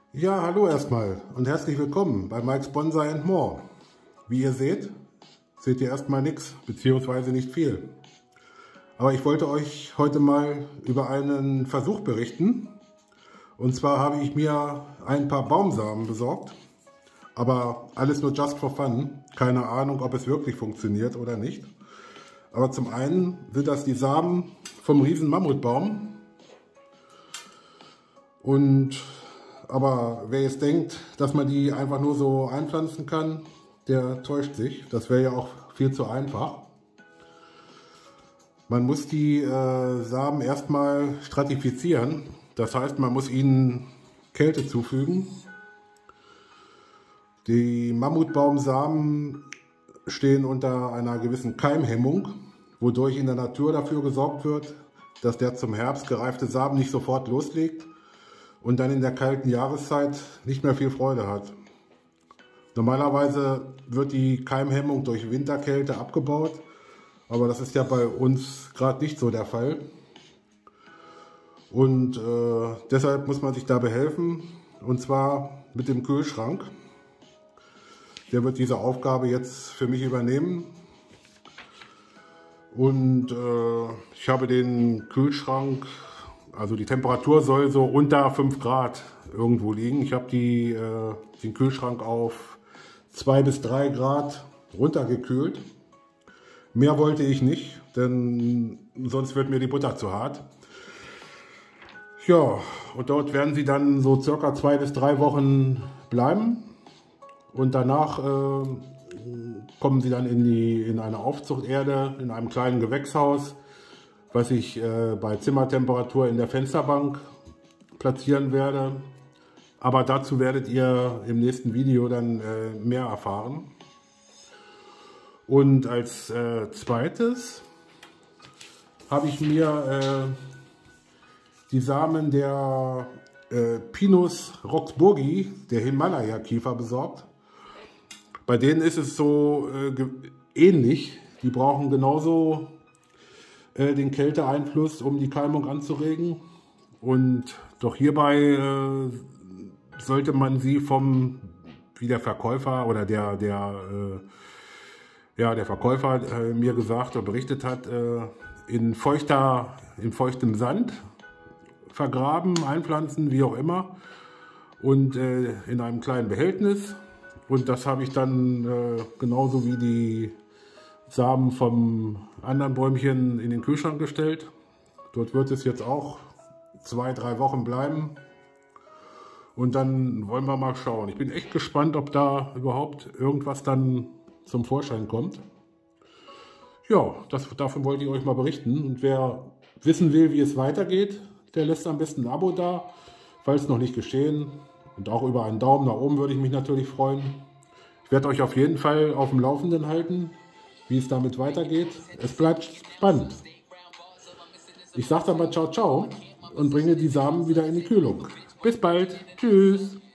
Ja, hallo erstmal und herzlich willkommen bei Mike's Bonsai and More. Wie ihr seht ihr erstmal nichts, beziehungsweise nicht viel. Aber ich wollte euch heute mal über einen Versuch berichten. Und zwar habe ich mir ein paar Baumsamen besorgt, aber alles nur just for fun. Keine Ahnung, ob es wirklich funktioniert oder nicht. Aber zum einen sind das die Samen vom riesen Mammutbaum. Aber wer jetzt denkt, dass man die einfach nur so einpflanzen kann, der täuscht sich. Das wäre ja auch viel zu einfach. Man muss die Samen erstmal stratifizieren. Das heißt, man muss ihnen Kälte zufügen. Die Mammutbaumsamen stehen unter einer gewissen Keimhemmung, wodurch in der Natur dafür gesorgt wird, dass der zum Herbst gereifte Samen nicht sofort loslegt und dann in der kalten Jahreszeit nicht mehr viel Freude hat. Normalerweise wird die Keimhemmung durch Winterkälte abgebaut, aber das ist ja bei uns gerade nicht so der Fall. Und deshalb muss man sich da behelfen, und zwar mit dem Kühlschrank. Der wird diese Aufgabe jetzt für mich übernehmen. Und ich habe den Kühlschrank, also die Temperatur soll so unter 5 Grad irgendwo liegen. Ich habe den Kühlschrank auf 2 bis 3 Grad runtergekühlt. Mehr wollte ich nicht, denn sonst wird mir die Butter zu hart. Ja, und dort werden sie dann so circa 2 bis 3 Wochen bleiben. Und danach kommen sie dann in eine Aufzuchterde, in einem kleinen Gewächshaus, was ich bei Zimmertemperatur in der Fensterbank platzieren werde. Aber dazu werdet ihr im nächsten Video dann mehr erfahren. Und als zweites habe ich mir die Samen der Pinus roxburghi, der Himalaya-Kiefer, besorgt. Bei denen ist es so ähnlich. Die brauchen genauso den Kälteeinfluss, um die Keimung anzuregen. Und doch hierbei sollte man sie wie der Verkäufer oder der Verkäufer mir gesagt oder berichtet hat, in feuchtem Sand vergraben, einpflanzen, wie auch immer, und in einem kleinen Behältnis. Und das habe ich dann genauso wie die Samen vom anderen Bäumchen in den Kühlschrank gestellt. Dort wird es jetzt auch 2, 3 Wochen bleiben. Und dann wollen wir mal schauen. Ich bin echt gespannt, ob da überhaupt irgendwas dann zum Vorschein kommt. Ja, davon wollte ich euch mal berichten. Und wer wissen will, wie es weitergeht, der lässt am besten ein Abo da, falls noch nicht geschehen. Und auch über einen Daumen nach oben würde ich mich natürlich freuen. Ich werde euch auf jeden Fall auf dem Laufenden halten, wie es damit weitergeht. Es bleibt spannend. Ich sage dann mal ciao, ciao und bringe die Samen wieder in die Kühlung. Bis bald. Tschüss.